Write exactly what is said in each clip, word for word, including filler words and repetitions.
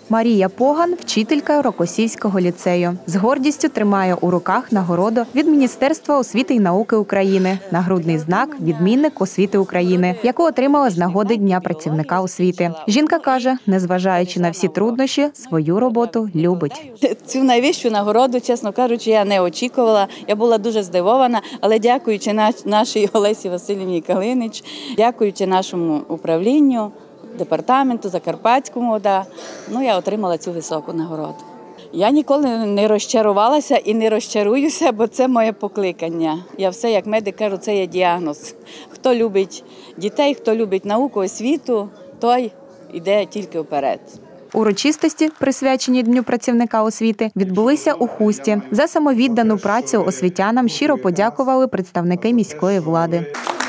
Марія Поган – вчителька Рокосівського ліцею. З гордістю тримає у руках нагороду від Міністерства освіти і науки України, нагрудний знак «Відмінник освіти України», яку отримала з нагоди Дня працівника освіти. Жінка каже, незважаючи на всі труднощі, свою роботу любить. Цю найвищу нагороду, чесно кажучи, я не очікувала. Я була дуже здивована, але дякуючи нашій Олесі Василівні Калинич, дякуючи нашому управлінню, департаменту, Закарпатському ОДА, ну, я отримала цю високу нагороду. Я ніколи не розчарувалася і не розчаруюся, бо це моє покликання. Я все, як медик кажу, це є діагноз. Хто любить дітей, хто любить науку, освіту, той йде тільки вперед. Урочистості, присвячені Дню працівника освіти, відбулися у Хусті. За самовіддану працю освітянам щиро подякували представники міської влади.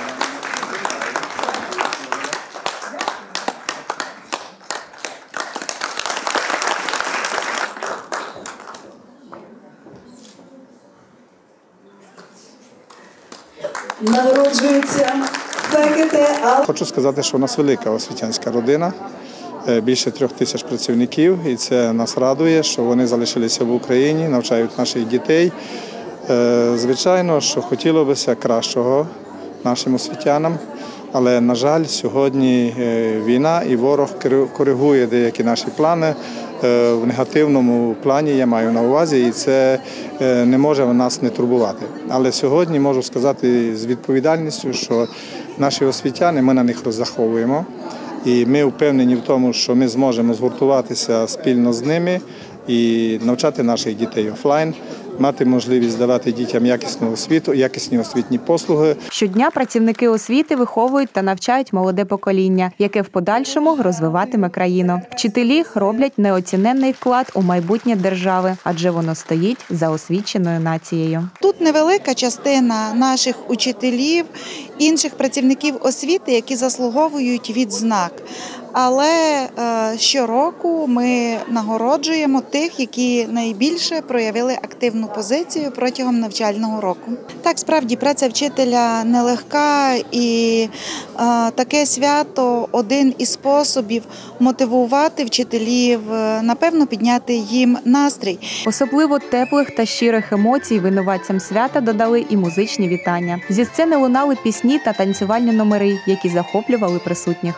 Народжується Фекете Ал. Хочу сказати, що у нас велика освітянська родина, більше трьох тисяч працівників, і це нас радує, що вони залишилися в Україні, навчають наших дітей. Звичайно, що хотілося б кращого нашим освітянам, але, на жаль, сьогодні війна і ворог коригує деякі наші плани. В негативному плані я маю на увазі, і це не може нас не турбувати. Але сьогодні можу сказати з відповідальністю, що наші освітяни, ми на них розраховуємо, і ми впевнені в тому, що ми зможемо згуртуватися спільно з ними і навчати наших дітей офлайн, мати можливість давати дітям якісну освіту, якісні освітні послуги. Щодня працівники освіти виховують та навчають молоде покоління, яке в подальшому розвиватиме країну. Вчителі роблять неоціненний вклад у майбутнє держави, адже воно стоїть за освіченою нацією. Тут невелика частина наших учителів, інших працівників освіти, які заслуговують відзнак. Але щороку ми нагороджуємо тих, які найбільше проявили активну позицію протягом навчального року. Так, справді, праця вчителя нелегка, і таке свято – один із способів мотивувати вчителів, напевно, підняти їм настрій. Особливо теплих та щирих емоцій винуватцям свята додали і музичні вітання. Зі сцени лунали пісні та танцювальні номери, які захоплювали присутніх.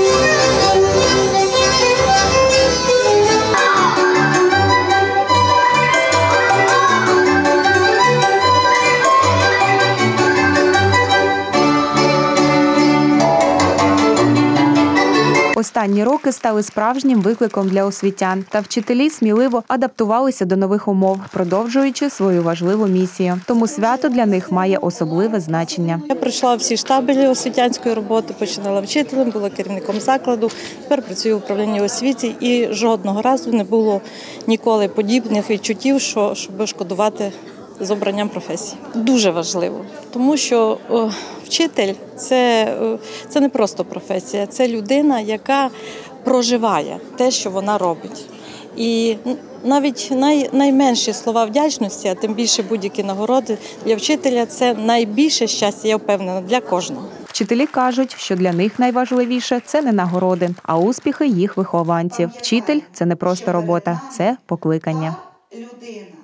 Останні роки стали справжнім викликом для освітян, та вчителі сміливо адаптувалися до нових умов, продовжуючи свою важливу місію. Тому свято для них має особливе значення. Я пройшла всі штаби освітянської роботи, починала вчителем, була керівником закладу, тепер працюю в управлінні освіти, і жодного разу не було ніколи подібних відчуттів, що, щоб шкодувати з обранням професії. Дуже важливо, тому що о, вчитель – це, це не просто професія, це людина, яка проживає те, що вона робить. І навіть най, найменші слова вдячності, а тим більше будь-які нагороди для вчителя – це найбільше щастя, я впевнена, для кожного. Вчителі кажуть, що для них найважливіше – це не нагороди, а успіхи їх вихованців. Вчитель – це не просто робота, це покликання. Людина.